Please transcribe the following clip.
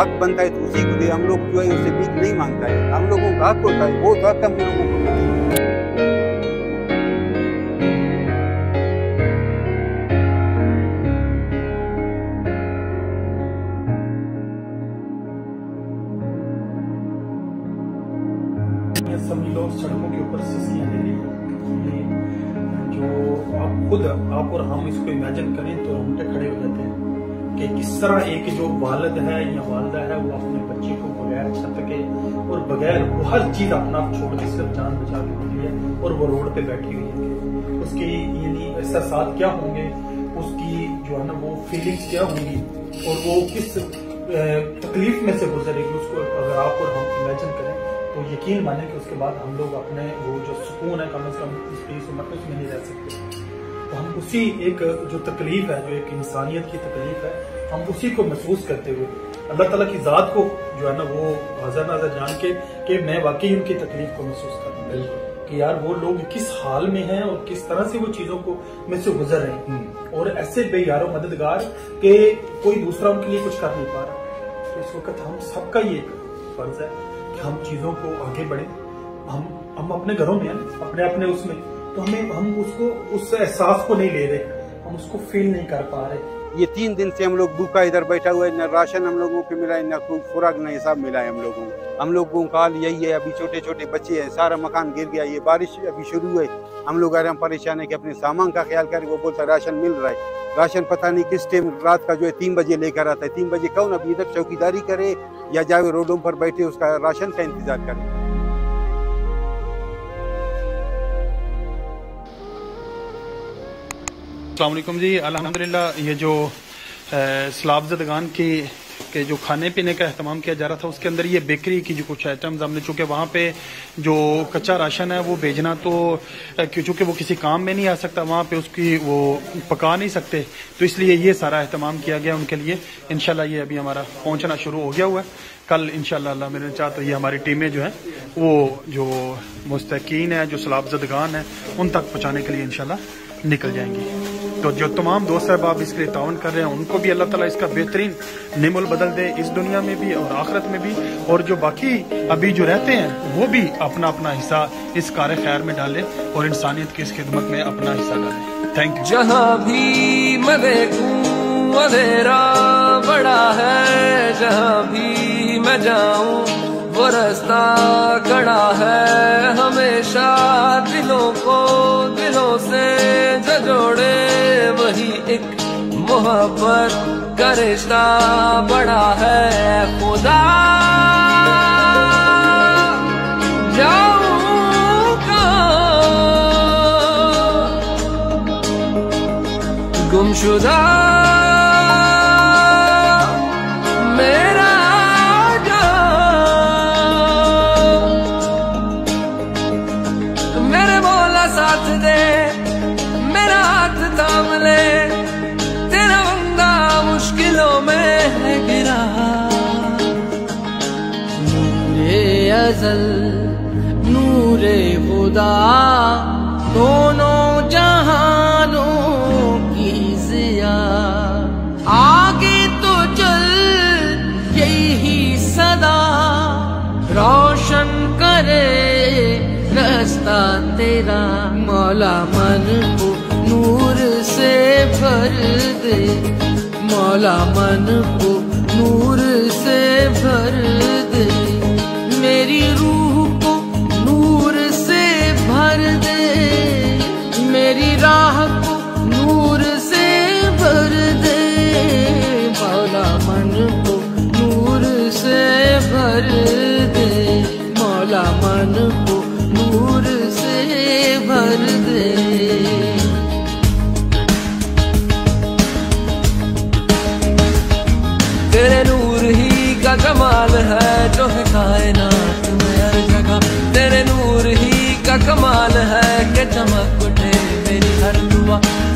हक बनता है तो उसी को दे। हम लोग जो है उससे भीख नहीं मांगता है, हम लोगों का हक होता है, बहुत हक हम लोगों को मिले। सभी लोग सड़कों के ऊपर सिस्कियां ले रहे हैं, जो आप और हम इसको इमेजिन करें तो रोंगटे खड़े हो जाते हैं कि किस तरह एक जो वालिद है या वालदा है वो अपने बच्चे को बगैर छत के और बगैर वो हर चीज अपना छोड़ के सिर्फ जान बचा के निकली है और वो रोड पे बैठी हुई है। उसकी यानी एहसास क्या होंगे, उसकी जो है ना वो फीलिंग्स क्या होंगी और वो किस तकलीफ में से गुजरेगी, उसको अगर आप और हम इमेजिन करें तो यकीन माने कि उसके बाद हम लोग अपने वो जो सुकून है कम से कम इस पेस उम्र में उसमें नहीं रह सकते। तो हम उसी एक जो तकलीफ है, जो एक इंसानियत की तकलीफ है, हम उसी को महसूस करते हुए अल्लाह ताला की जात को जो है ना वो हाज़िर नाज़िर जान के कि मैं वाकई उनकी तकलीफ को महसूस कर रहा हूँ कि यार वो लोग किस हाल में हैं और किस तरह से वो चीजों को में से गुजर रहे हैं और ऐसे बेयारो मददगार के कोई दूसरा उनके लिए कुछ कर नहीं पा रहा। तो इस वक्त हम सबका ये फर्ज है कि हम चीजों को आगे बढ़े। हम अपने घरों में अपने अपने उसमें तो हम उसको उस एहसास को नहीं ले रहे, हम उसको फील नहीं कर पा रहे। ये 3 दिन से हम लोग भूखा इधर बैठा हुआ है, न राशन हम लोगों को मिला है, न कोई खुराक न हिसाब मिला है हम लोगों का हाल यही है। अभी छोटे छोटे बच्चे हैं, सारा मकान गिर गया, ये बारिश अभी शुरू है, हम लोग आराम परेशान है कि अपने सामान का ख्याल करें। वो बोलता राशन मिल रहा है, राशन पता नहीं किस टाइम रात का जो है 3 बजे लेकर आता है। 3 बजे कौन अभी इधर चौकीदारी करे या जावे रोडों पर बैठे उसका राशन का इंतजार करे। अस्सलाम वालेकुम जी, अल्हम्दुलिल्लाह ये जो सलाब ज़दगान के जो खाने पीने का अहतमाम किया जा रहा था उसके अंदर ये बेकरी की जो कुछ आइटम्स हमने, चूँकि वहाँ पे जो कच्चा राशन है वो भेजना तो चूँकि वो किसी काम में नहीं आ सकता, वहाँ पे उसकी वो पका नहीं सकते, तो इसलिए ये सारा अहतमाम किया गया उनके लिए। इंशाल्लाह ये अभी हमारा पहुँचना शुरू हो गया हुआ है। कल इंशाल्लाह अल्लाह मेरे चाह तो ये हमारी टीमें जो है वो जो मुस्तकीन है, जो सलाब ज़दगान है, उन तक पहुँचाने के लिए इंशाल्लाह निकल जाएंगी। तो जो तमाम दोस्त साहब इसके लिए ताउन कर रहे हैं उनको भी अल्लाह ताला इसका बेहतरीन निमुल बदल दे, इस दुनिया में भी और आखिरत में भी, और जो बाकी अभी जो रहते हैं वो भी अपना अपना हिस्सा इस कार खैर में डालें और इंसानियत की इस खिदमत में अपना हिस्सा डालें। Thank you. जहाँ भी मैं देखूं अंधेरा बड़ा है, जहाँ भी मैं जाऊं वो रास्ता खड़ा है, हमेशा दिलों को दिलों से जोड़े वही एक मोहब्बत का रिश्ता बड़ा है। खुदा जाऊं कहाँ गुमशुदा मेरा मेरे मौला साथ दे, मेरा हाथ थाम ले, तेरा बंदा मुश्किलों में है गिरा। नूरे अज़ल नूरे खुदा दोनों जहानों की ज़िया, आगे तो चल यही सदा रोशन करे रास्ता तेरा। मौला मन को नूर से भर दे, मौला मन को नूर से भर दे, मेरी रूह को नूर से भर दे, मेरी राह को नूर से भर दे, मौला मन को नूर से भर दे, मौला मन को नूर से भर दे। तेरे नूर ही का कमाल है जो है कायनात में हर जगह, तेरे नूर ही का कमाल है कि चमक उठे मेरी हर दुआ।